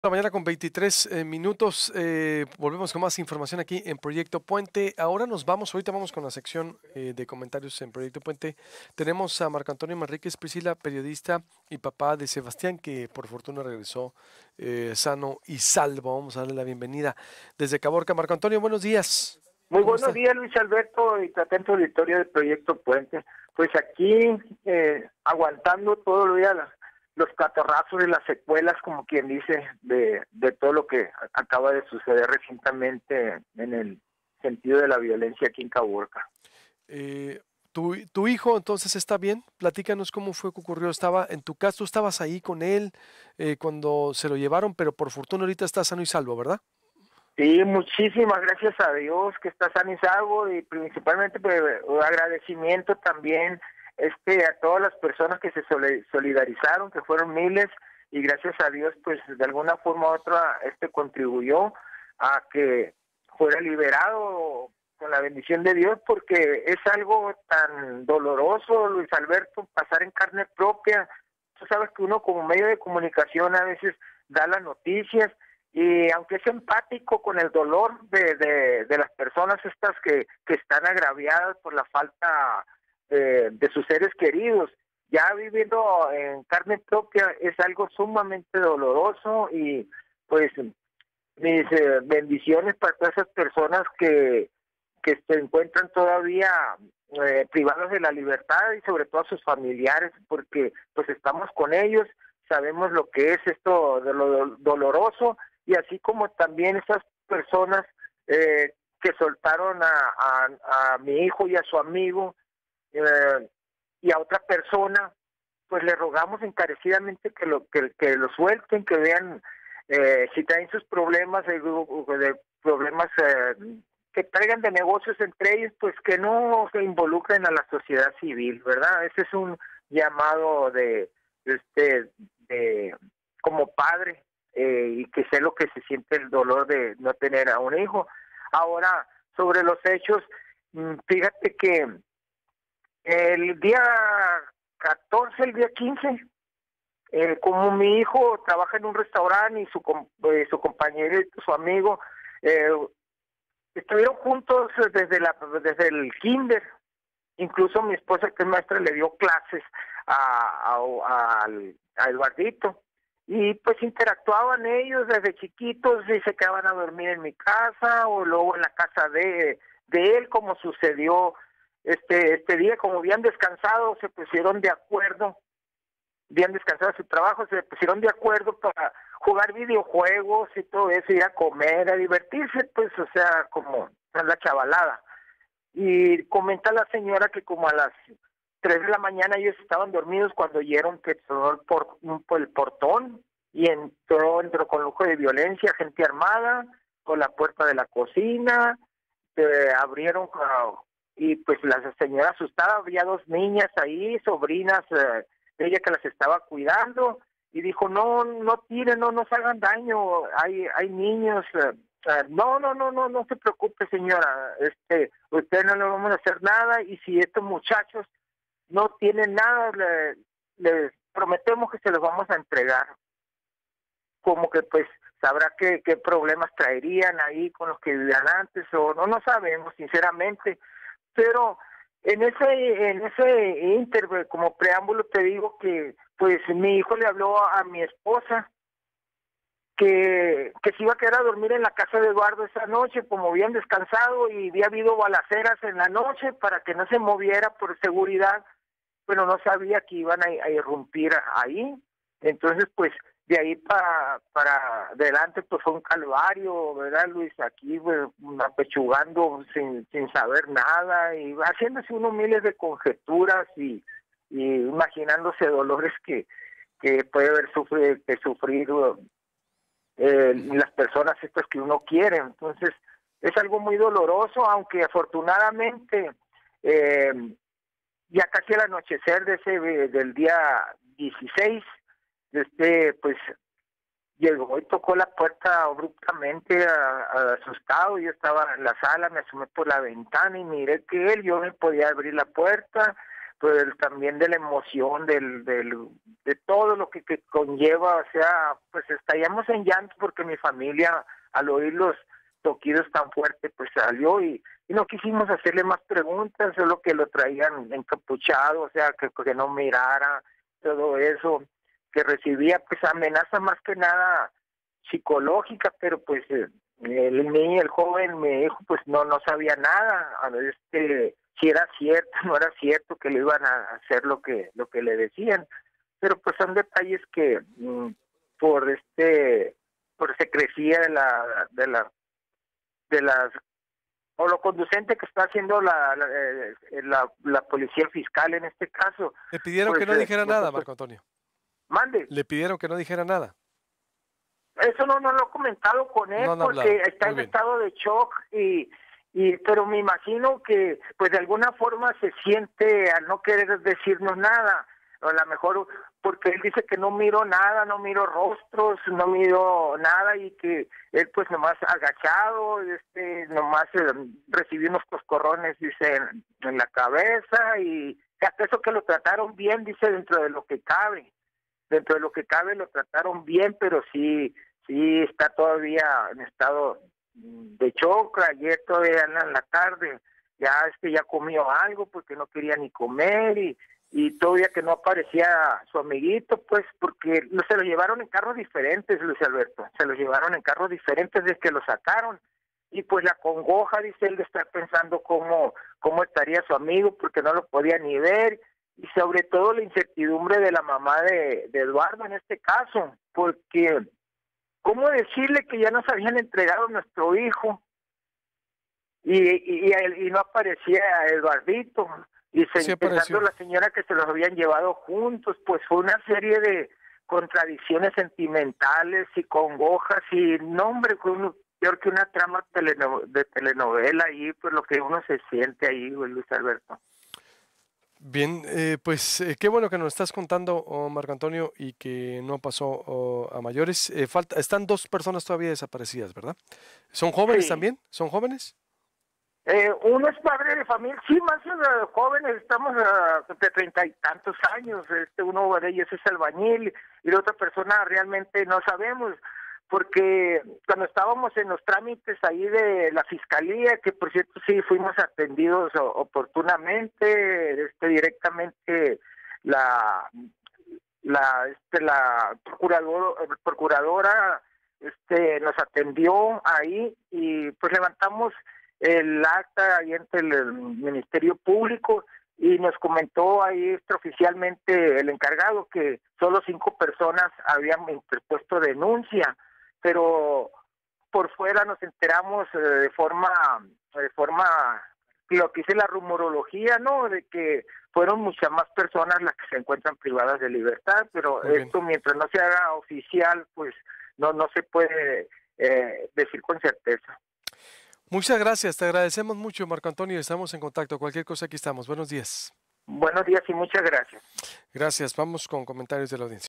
La mañana con 23 minutos. Volvemos con más información aquí en Proyecto Puente. Ahorita vamos con la sección de comentarios en Proyecto Puente. Tenemos a Marco Antonio Manríquez Priscila, periodista y papá de Sebastián, que por fortuna regresó sano y salvo. Vamos a darle la bienvenida desde Caborca. Marco Antonio, buenos días. Muy ¿Cómo buenos está? días, Luis Alberto, y atento auditorio del Proyecto Puente. Pues aquí, aguantando todo el día los catarrazos y las secuelas, como quien dice, de todo lo que acaba de suceder recientemente en el sentido de la violencia aquí en Caborca. ¿Tu hijo entonces está bien? Platícanos cómo fue que ocurrió. Estaba en tu casa, tú estabas ahí con él cuando se lo llevaron, pero por fortuna ahorita está sano y salvo, ¿verdad? Sí, muchísimas gracias a Dios que está sano y salvo, y principalmente pues, un agradecimiento también a todas las personas que se solidarizaron, que fueron miles, y gracias a Dios pues de alguna forma u otra contribuyó a que fuera liberado con la bendición de Dios, porque es algo tan doloroso, Luis Alberto, pasar en carne propia. Tú sabes que uno como medio de comunicación a veces da las noticias, y aunque es empático con el dolor de las personas estas que están agraviadas por la falta de sus seres queridos, ya viviendo en carne propia es algo sumamente doloroso. Y pues mis bendiciones para todas esas personas que se encuentran todavía privados de la libertad, y sobre todo a sus familiares, porque pues estamos con ellos, sabemos lo que es esto de lo doloroso, y así como también esas personas que soltaron a mi hijo y a su amigo, eh, y a otra persona, pues le rogamos encarecidamente que lo suelten, que vean si traen sus problemas, de problemas que traigan de negocios entre ellos, pues que no se involucren a la sociedad civil, ¿verdad? Ese es un llamado de como padre, y que sé lo que se siente el dolor de no tener a un hijo. Ahora, sobre los hechos, fíjate que el día 14, el día 15, como mi hijo trabaja en un restaurante y su compañero y su amigo eh, estuvieron juntos desde el kinder. Incluso mi esposa, que es maestra, le dio clases a Eduardito. Y pues interactuaban ellos desde chiquitos, y se quedaban a dormir en mi casa o luego en la casa de él, como sucedió este día. Como habían descansado, se pusieron de acuerdo, habían descansado de su trabajo, se pusieron de acuerdo para jugar videojuegos y todo eso, ir a comer, a divertirse, pues, o sea, como en la chavalada. Y comenta la señora que como a las 3 de la mañana ellos estaban dormidos cuando oyeron que sonó el portón, y entró con lujo de violencia, gente armada, por la puerta de la cocina, abrieron, y pues la señora asustada, había dos niñas ahí, sobrinas de ella, que las estaba cuidando, y dijo, no tiren, no se hagan daño, hay niños, no se preocupe, señora, usted no le vamos a hacer nada, y si estos muchachos no tienen nada, les prometemos que se los vamos a entregar. Como que pues sabrá qué problemas traerían ahí con los que vivían antes, o no sabemos sinceramente. Pero en ese ínter, como preámbulo, te digo que pues mi hijo le habló a mi esposa que se iba a quedar a dormir en la casa de Eduardo esa noche, como habían descansado y había habido balaceras en la noche, para que no se moviera por seguridad, pero no sabía que iban a irrumpir ahí. Entonces pues de ahí para adelante pues fue un calvario, ¿verdad, Luis? Aquí pues, apechugando sin saber nada, y haciéndose unos miles de conjeturas, y imaginándose dolores que puede haber sufrido las personas estas que uno quiere. Entonces es algo muy doloroso, aunque afortunadamente eh, ya casi al anochecer del día 16, pues llegó y tocó la puerta abruptamente, asustado. Yo estaba en la sala, me asomé por la ventana y miré que yo me podía abrir la puerta, pues también de la emoción, de todo lo que conlleva, o sea, pues estallamos en llanto porque mi familia al oír los toquidos tan fuertes pues salió y no quisimos hacerle más preguntas, solo que lo traían encapuchado, o sea, que no mirara, todo eso, que recibía pues amenaza más que nada psicológica, pero pues el joven, mi hijo, pues no sabía nada, si era cierto, no era cierto que le iban a hacer lo que le decían, pero pues son detalles que por secrecía de las o lo conducente que está haciendo la policía fiscal en este caso. Le pidieron pues, que no dijera nada, nosotros, Marco Antonio. Mande. Le pidieron que no dijera nada. Eso no lo he comentado con él, No han porque hablado. está Muy en bien. estado de shock pero me imagino que pues de alguna forma se siente al no querer decirnos nada, o a lo mejor porque él dice que no miro nada, no miro rostros, no miro nada, y que él pues nomás agachado, nomás recibió unos coscorrones, dice, en la cabeza, y hasta eso que lo trataron bien, dice, dentro de lo que cabe lo trataron bien, pero sí está todavía en estado de shock. Ayer todavía en la tarde ya comió algo porque no quería ni comer, y todavía que no aparecía su amiguito, pues porque se lo llevaron en carros diferentes, Luis Alberto, se lo llevaron en carros diferentes desde que lo sacaron, y pues la congoja, dice él, de estar pensando cómo estaría su amigo, porque no lo podía ni ver, y sobre todo la incertidumbre de la mamá de Eduardo en este caso, porque cómo decirle que ya nos habían entregado nuestro hijo y no aparecía Eduardito, y Sí apareció. pensando la señora que se los habían llevado juntos, pues fue una serie de contradicciones sentimentales y congojas, y no, hombre, peor que una trama de telenovela ahí, pues lo que uno se siente ahí, Luis Alberto. Bien, pues qué bueno que nos estás contando, Marco Antonio, y que no pasó a mayores. Están 2 personas todavía desaparecidas, ¿verdad? ¿Son jóvenes Sí. también? ¿Son jóvenes? Uno es padre de familia, sí, más jóvenes, estamos de 30 y tantos años, uno de ellos es albañil y la otra persona realmente no sabemos, porque cuando estábamos en los trámites ahí de la fiscalía, que por cierto sí fuimos atendidos oportunamente, directamente la procuradora nos atendió ahí, y pues levantamos el acta ahí ante el Ministerio Público, y nos comentó ahí extraoficialmente el encargado que solo 5 personas habían interpuesto denuncia, pero por fuera nos enteramos de forma lo que dice la rumorología, ¿no? De que fueron muchas más personas las que se encuentran privadas de libertad, pero Muy bien. esto mientras no se haga oficial, pues no se puede decir con certeza. Muchas gracias, te agradecemos mucho, Marco Antonio, estamos en contacto. Cualquier cosa, aquí estamos. Buenos días. Buenos días y muchas gracias. Gracias, vamos con comentarios de la audiencia.